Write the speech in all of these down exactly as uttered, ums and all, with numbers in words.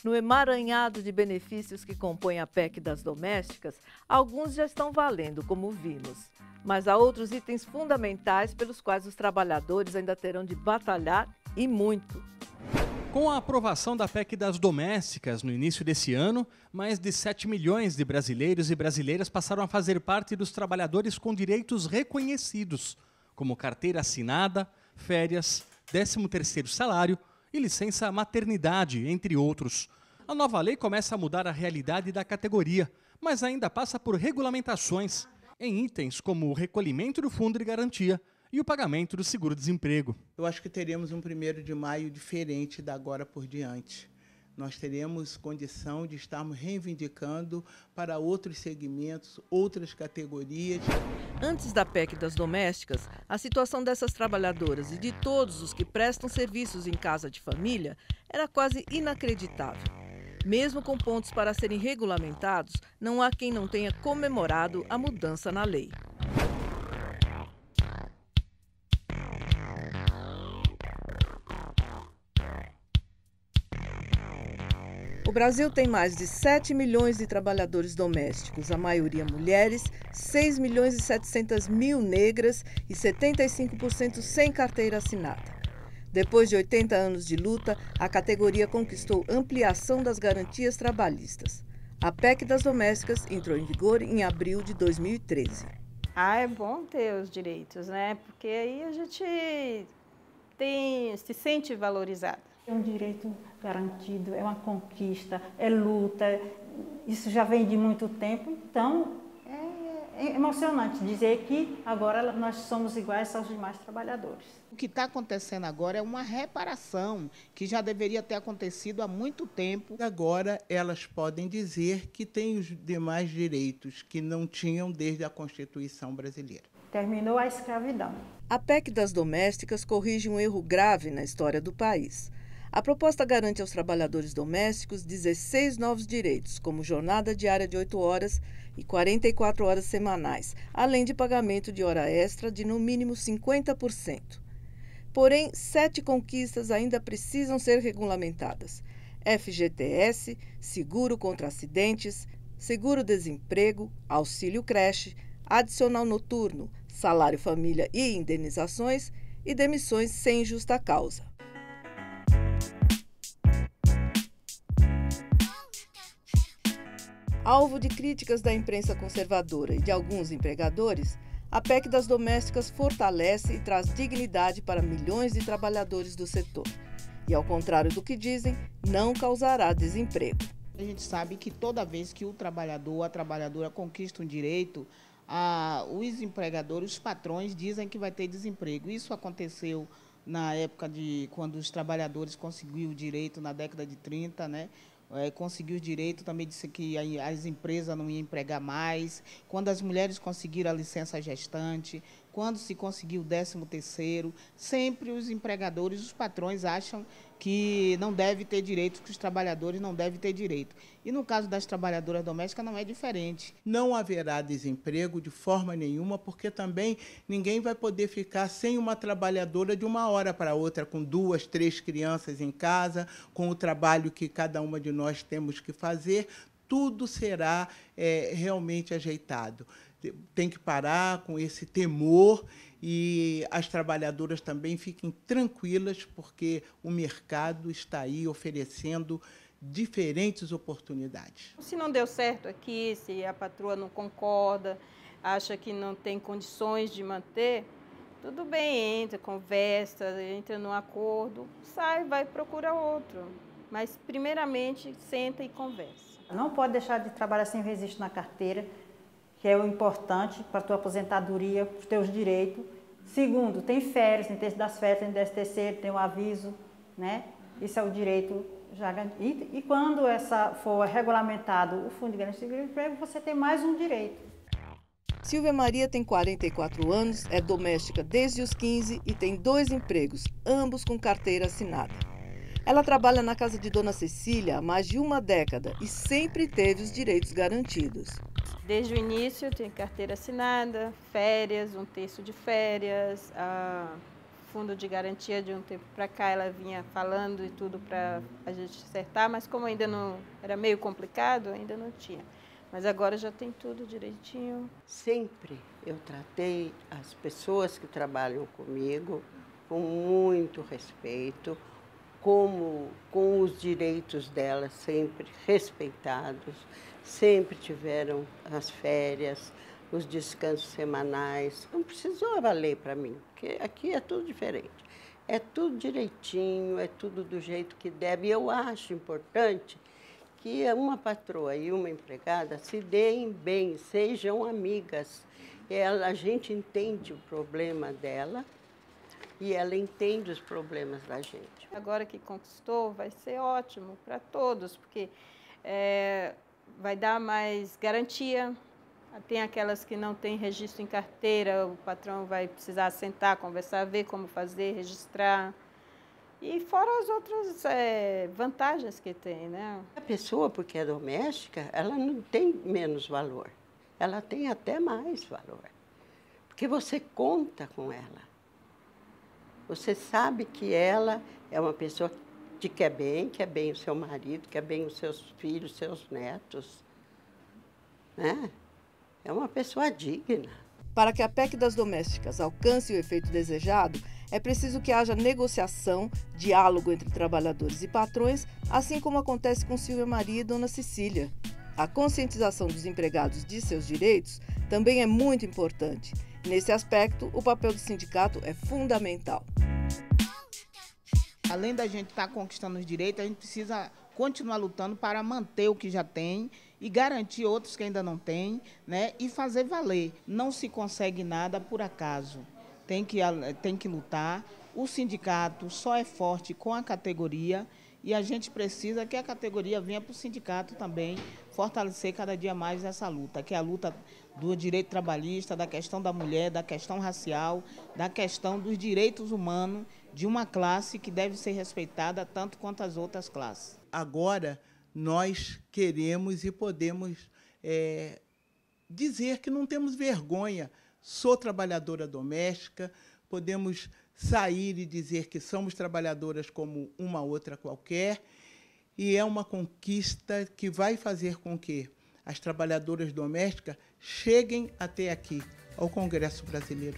No emaranhado de benefícios que compõem a P E C das domésticas, alguns já estão valendo, como vimos. Mas há outros itens fundamentais pelos quais os trabalhadores ainda terão de batalhar e muito. Com a aprovação da P E C das domésticas no início desse ano, mais de sete milhões de brasileiros e brasileiras passaram a fazer parte dos trabalhadores com direitos reconhecidos, como carteira assinada, férias, décimo terceiro salário e licença maternidade, entre outros. A nova lei começa a mudar a realidade da categoria, mas ainda passa por regulamentações em itens como o recolhimento do fundo de garantia e o pagamento do seguro-desemprego. Eu acho que teremos um primeiro de maio diferente da agora por diante. Nós teremos condição de estarmos reivindicando para outros segmentos, outras categorias. Antes da P E C das domésticas, a situação dessas trabalhadoras e de todos os que prestam serviços em casa de família era quase inacreditável. Mesmo com pontos para serem regulamentados, não há quem não tenha comemorado a mudança na lei. O Brasil tem mais de sete milhões de trabalhadores domésticos, a maioria mulheres, seis milhões e setecentas mil negras e setenta e cinco por cento sem carteira assinada. Depois de oitenta anos de luta, a categoria conquistou ampliação das garantias trabalhistas. A P E C das domésticas entrou em vigor em abril de dois mil e treze. Ah, é bom ter os direitos, né? Porque aí a gente tem, se sente valorizada. É um direito garantido, é uma conquista, é luta, isso já vem de muito tempo, então é, é emocionante dizer que agora nós somos iguais aos demais trabalhadores. O que está acontecendo agora é uma reparação que já deveria ter acontecido há muito tempo. Agora elas podem dizer que têm os demais direitos que não tinham desde a Constituição brasileira. Terminou a escravidão. A P E C das domésticas corrige um erro grave na história do país. A proposta garante aos trabalhadores domésticos dezesseis novos direitos, como jornada diária de oito horas e quarenta e quatro horas semanais, além de pagamento de hora extra de no mínimo cinquenta por cento. Porém, sete conquistas ainda precisam ser regulamentadas: F G T S, seguro contra acidentes, seguro-desemprego, auxílio creche, adicional noturno, salário família e indenizações e demissões sem justa causa. Alvo de críticas da imprensa conservadora e de alguns empregadores, a P E C das domésticas fortalece e traz dignidade para milhões de trabalhadores do setor. E, ao contrário do que dizem, não causará desemprego. A gente sabe que toda vez que o trabalhador ou a trabalhadora conquista um direito, a, os empregadores, os patrões dizem que vai ter desemprego. Isso aconteceu na época de quando os trabalhadores conseguiram o direito na década de trinta, né? É, conseguiu o direito, também disse que as empresas não iam empregar mais, quando as mulheres conseguiram a licença gestante, quando se conseguiu o décimo terceiro, sempre os empregadores, os patrões acham que não deve ter direito, que os trabalhadores não devem ter direito. E no caso das trabalhadoras domésticas não é diferente. Não haverá desemprego de forma nenhuma, porque também ninguém vai poder ficar sem uma trabalhadora de uma hora para outra, com duas, três crianças em casa, com o trabalho que cada uma de nós temos que fazer. Tudo será é, realmente ajeitado. Tem que parar com esse temor e as trabalhadoras também fiquem tranquilas, porque o mercado está aí oferecendo diferentes oportunidades. Se não deu certo aqui, se a patroa não concorda, acha que não tem condições de manter, tudo bem, entra, conversa, entra num acordo, sai, vai procurar outro. Mas, primeiramente, senta e conversa. Não pode deixar de trabalhar sem registro na carteira, que é o importante para a tua aposentadoria, para os teus direitos. Segundo, tem férias, tem terço das férias, tem décimo terceiro, tem o aviso, né? Isso é o direito já garantido. E, e quando essa for regulamentado o Fundo de Garantia de Emprego, você tem mais um direito. Silvia Maria tem quarenta e quatro anos, é doméstica desde os quinze e tem dois empregos, ambos com carteira assinada. Ela trabalha na casa de Dona Cecília há mais de uma década e sempre teve os direitos garantidos. Desde o início, tem carteira assinada, férias, um terço de férias, a fundo de garantia de um tempo para cá, ela vinha falando e tudo para a gente acertar, mas como ainda não era meio complicado, ainda não tinha. Mas agora já tem tudo direitinho. Sempre eu tratei as pessoas que trabalham comigo com muito respeito, como com os direitos delas sempre respeitados, sempre tiveram as férias, os descansos semanais. Não precisou valer para mim, porque aqui é tudo diferente. É tudo direitinho, é tudo do jeito que deve. E eu acho importante que uma patroa e uma empregada se deem bem, sejam amigas. Ela, a gente entende o problema dela e ela entende os problemas da gente. Agora que conquistou, vai ser ótimo para todos, porque é, vai dar mais garantia. Tem aquelas que não têm registro em carteira, o patrão vai precisar sentar, conversar, ver como fazer, registrar. E fora as outras é, vantagens que tem, né? A pessoa, porque é doméstica, ela não tem menos valor. Ela tem até mais valor. Porque você conta com ela. Você sabe que ela é uma pessoa que te quer bem, quer bem o seu marido, quer bem os seus filhos, seus netos, né? É uma pessoa digna. Para que a P E C das domésticas alcance o efeito desejado, é preciso que haja negociação, diálogo entre trabalhadores e patrões, assim como acontece com Silvia Maria e Dona Cecília. A conscientização dos empregados de seus direitos também é muito importante. Nesse aspecto, o papel do sindicato é fundamental. Além da gente estar conquistando os direitos, a gente precisa continuar lutando para manter o que já tem e garantir outros que ainda não têm, né? E fazer valer. Não se consegue nada por acaso. Tem que, tem que lutar. O sindicato só é forte com a categoria e a gente precisa que a categoria venha para o sindicato também fortalecer cada dia mais essa luta, que é a luta do direito trabalhista, da questão da mulher, da questão racial, da questão dos direitos humanos de uma classe que deve ser respeitada tanto quanto as outras classes. Agora, nós queremos e podemos é, dizer que não temos vergonha. Sou trabalhadora doméstica, podemos sair e dizer que somos trabalhadoras como uma outra qualquer, e é uma conquista que vai fazer com que as trabalhadoras domésticas cheguem até aqui, ao Congresso Brasileiro.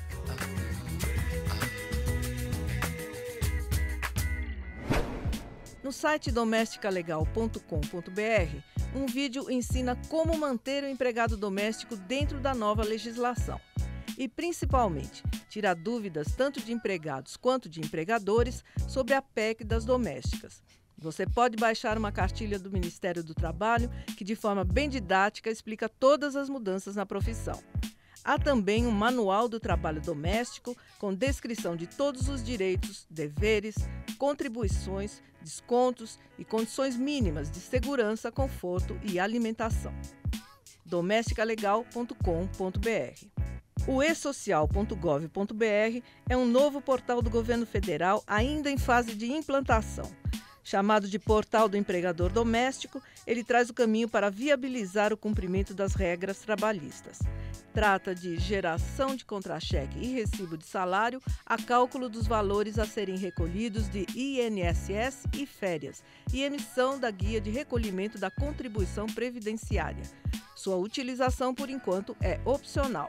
No site doméstica legal ponto com ponto br, um vídeo ensina como manter o empregado doméstico dentro da nova legislação. E, principalmente, tira dúvidas tanto de empregados quanto de empregadores sobre a P E C das domésticas. Você pode baixar uma cartilha do Ministério do Trabalho que, de forma bem didática, explica todas as mudanças na profissão. Há também um manual do trabalho doméstico com descrição de todos os direitos, deveres, contribuições, descontos e condições mínimas de segurança, conforto e alimentação. doméstica legal ponto com ponto br. O e social ponto gov ponto br é um novo portal do governo federal ainda em fase de implantação. Chamado de Portal do Empregador Doméstico, ele traz o caminho para viabilizar o cumprimento das regras trabalhistas. Trata de geração de contra-cheque e recibo de salário a cálculo dos valores a serem recolhidos de I N S S e férias e emissão da guia de recolhimento da contribuição previdenciária. Sua utilização, por enquanto, é opcional.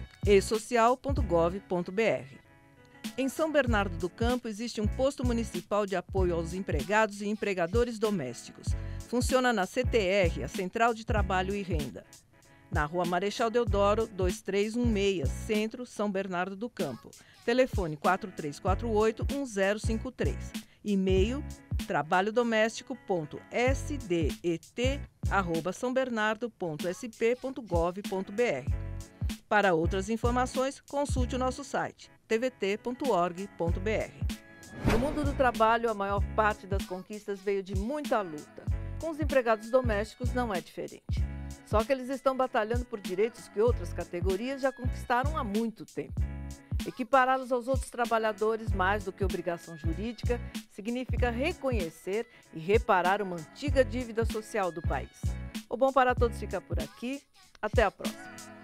e social ponto gov ponto br. Em São Bernardo do Campo existe um posto municipal de apoio aos empregados e empregadores domésticos. Funciona na C T R, a Central de Trabalho e Renda. Na Rua Marechal Deodoro, dois três um seis, Centro, São Bernardo do Campo. Telefone quatro três quatro oito, um zero cinco três. E-mail trabalho doméstico ponto s d e t arroba são bernardo ponto s p ponto gov ponto br. Para outras informações, consulte o nosso site t v t ponto org ponto br. No mundo do trabalho, a maior parte das conquistas veio de muita luta. Com os empregados domésticos não é diferente. Só que eles estão batalhando por direitos que outras categorias já conquistaram há muito tempo. Equipará-los aos outros trabalhadores, mais do que obrigação jurídica, significa reconhecer e reparar uma antiga dívida social do país. O Bom para Todos fica por aqui. Até a próxima.